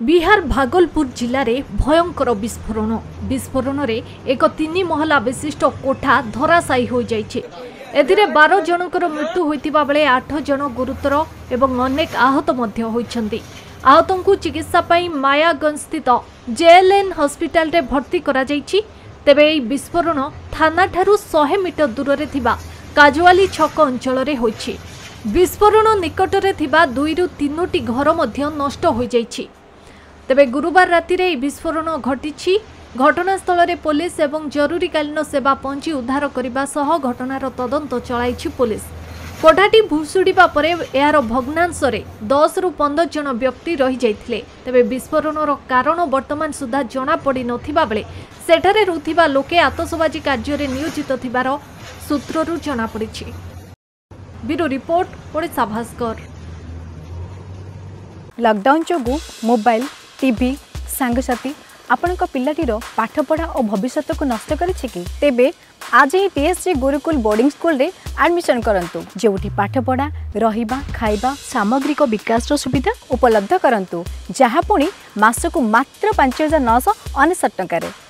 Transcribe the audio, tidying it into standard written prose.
बिहार भागलपुर जिले में भयंकर विस्फोरण रे एक 3 महला विशिष्ट कोठा धराशायी हो जाइछे। एथिरे 12 जनकर मृत्यु होइतिबा बेले 8 जन गुरुतर एवं अनेक आहत मध्य होइछन्ति। आहतों को चिकित्सा पई मायागंज स्थित जेएलएन हॉस्पिटल रे भर्ती करा जाइछि। तेबे एई विस्फोरण थाना ठारू 100 मीटर दूर रे थिबा काजुआली छक अंचल रे होइछि। विस्फोरण निकट रे थिबा 2 ରୁ 3ଟି घर मध्य नष्ट हो जाइछि। तेबे गुरुवार राति रे विस्फोरण घटिछि। घटनास्थल रे पुलिस एवं जरूरीकालीन सेवा पहुंची उद्धार करने सह घटनार तदंत चलाइछि पुलिस। कोठाटी भुशुड़िबा परे यार भग्नांश रे 10 ରୁ 15 जन व्यक्ति रही जाइथिले। तेबे विस्फोरणर कारण वर्तमान सुधा जना पड़ी नथिबा बेले सेठारे रुथिबा लोके आतसबाजी कार्य रे नियोजित थिबार सूत्ररु जना पड़िछि। Bureau report Odisha Bhaskar. Lockdown जोगु मोबाइल टीवी सांगसाथी आपण पिलाटीर पाठपढ़ा और भविष्य को नष्ट करेछि कि तेबे आज ही टीएससी गुरुकुल बोर्डिंग स्कूल रे एडमिशन करंतु जेउठी पाठपढ़ा रहिबा खाइबा सामग्रिक विकास सुविधा उपलब्ध करंतु जहाँ पुणी मासकु मात्र 5999 टंका रे।